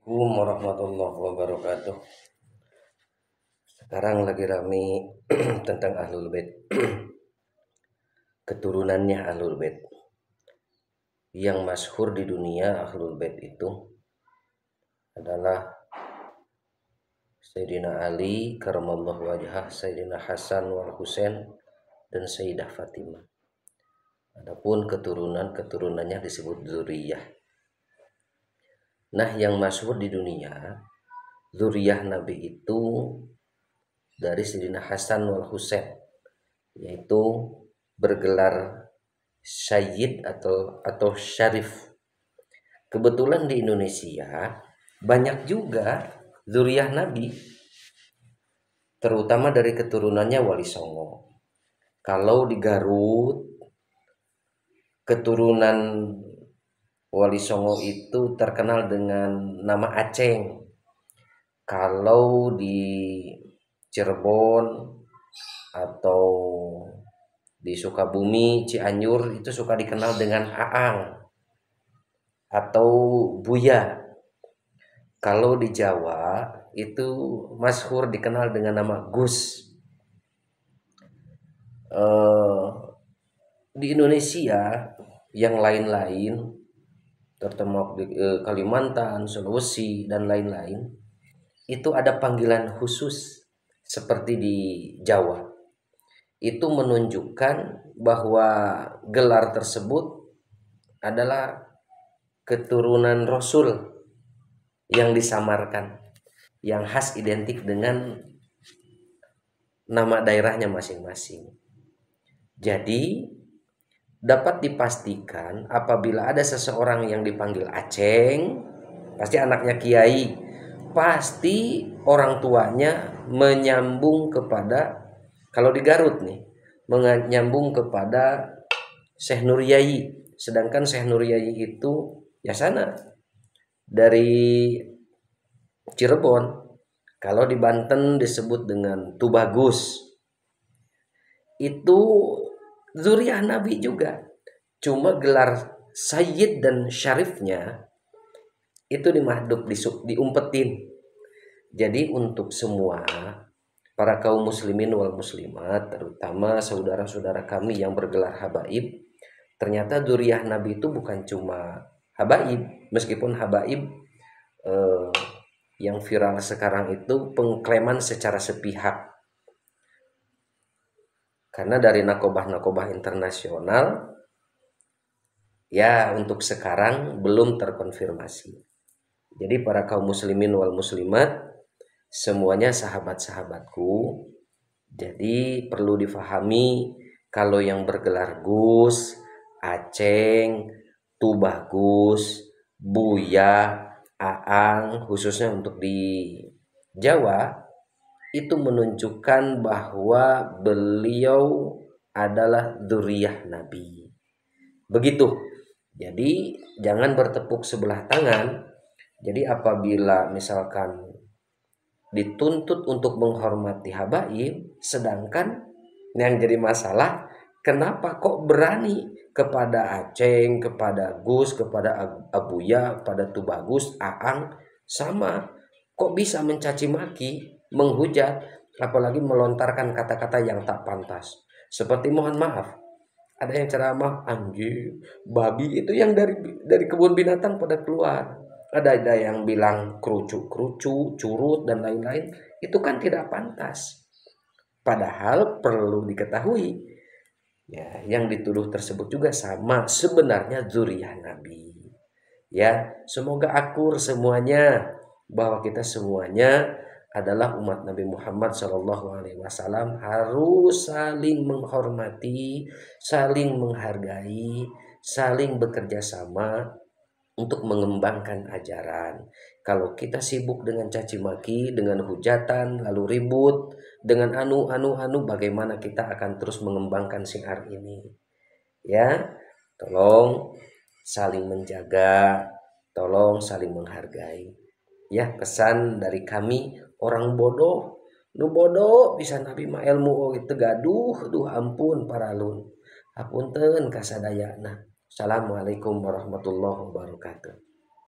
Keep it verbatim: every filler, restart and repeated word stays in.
Assalamualaikum warahmatullahi wabarakatuh. Sekarang lagi rame tentang Ahlul Bait. Keturunannya Ahlul Bait. Yang masyhur di dunia Ahlul Bait itu adalah Sayyidina Ali karamallahu wajhah, Sayyidina Hasan wal Husain, dan Sayyidah Fatimah. Adapun keturunan-keturunannya disebut zuriyah. Nah, yang masyhur di dunia zuriyah Nabi itu dari Sayyidina Hasan wal Husain, yaitu bergelar Sayyid atau atau Syarif. Kebetulan di Indonesia banyak juga zuriyah Nabi, terutama dari keturunannya Wali Songo. Kalau di Garut, keturunan Wali Songo itu terkenal dengan nama Aceng. Kalau di Cirebon atau di Sukabumi, Cianjur itu suka dikenal dengan Aang atau Buya. Kalau di Jawa itu masyhur dikenal dengan nama Gus. Eh, di Indonesia yang lain-lain, terutama di eh, Kalimantan, Sulawesi, dan lain-lain, itu ada panggilan khusus seperti di Jawa. Itu menunjukkan bahwa gelar tersebut adalah keturunan Rasul yang disamarkan, yang khas identik dengan nama daerahnya masing-masing. Jadi dapat dipastikan apabila ada seseorang yang dipanggil Aceng, pasti anaknya Kiai, pasti orang tuanya menyambung kepada, kalau di Garut nih, menyambung kepada Syekh Nur Yai. Sedangkan Syekh Nur Yai itu ya sana dari Cirebon. Kalau di Banten disebut dengan Tubagus. Itu zuriyah Nabi juga. Cuma gelar Sayyid dan Syarifnya itu dimahdub, diumpetin. Jadi untuk semua para kaum muslimin wal muslimat, terutama saudara-saudara kami yang bergelar habaib, ternyata zuriyah Nabi itu bukan cuma habaib. Meskipun habaib eh, yang viral sekarang itu pengklaman secara sepihak, karena dari nakobah-nakobah internasional ya untuk sekarang belum terkonfirmasi. Jadi para kaum muslimin wal muslimat semuanya sahabat-sahabatku. Jadi perlu difahami kalau yang bergelar Gus, Aceng, Tubagus, Buya, Aang, khususnya untuk di Jawa, itu menunjukkan bahwa beliau adalah dzurriyyah Nabi. Begitu. Jadi jangan bertepuk sebelah tangan. Jadi apabila misalkan dituntut untuk menghormati habaib, sedangkan yang jadi masalah kenapa kok berani kepada Aceng, kepada Gus, kepada Abuya, kepada Tubagus, Aang sama, kok bisa mencaci maki, menghujat, apalagi melontarkan kata-kata yang tak pantas. Seperti mohon maaf, ada yang ceramah anjing, babi, itu yang dari dari kebun binatang pada keluar. Ada ada yang bilang kerucu-kerucu, curut dan lain-lain. Itu kan tidak pantas. Padahal perlu diketahui, ya, yang dituduh tersebut juga sama sebenarnya dzurriyyah Nabi. Ya, semoga akur semuanya bahwa kita semuanya adalah umat Nabi Muhammad shallallahu alaihi wasallam, harus saling menghormati, saling menghargai, saling bekerja sama untuk mengembangkan ajaran. Kalau kita sibuk dengan caci maki, dengan hujatan, lalu ribut, dengan anu anu anu, bagaimana kita akan terus mengembangkan syiar ini? Ya, tolong saling menjaga, tolong saling menghargai. Ya, pesan dari kami, orang bodoh nu bodoh bisa Nabi mah ilmu itu gaduh, duh ampun paralun. Apunten kasadayana. Assalamualaikum warahmatullahi wabarakatuh.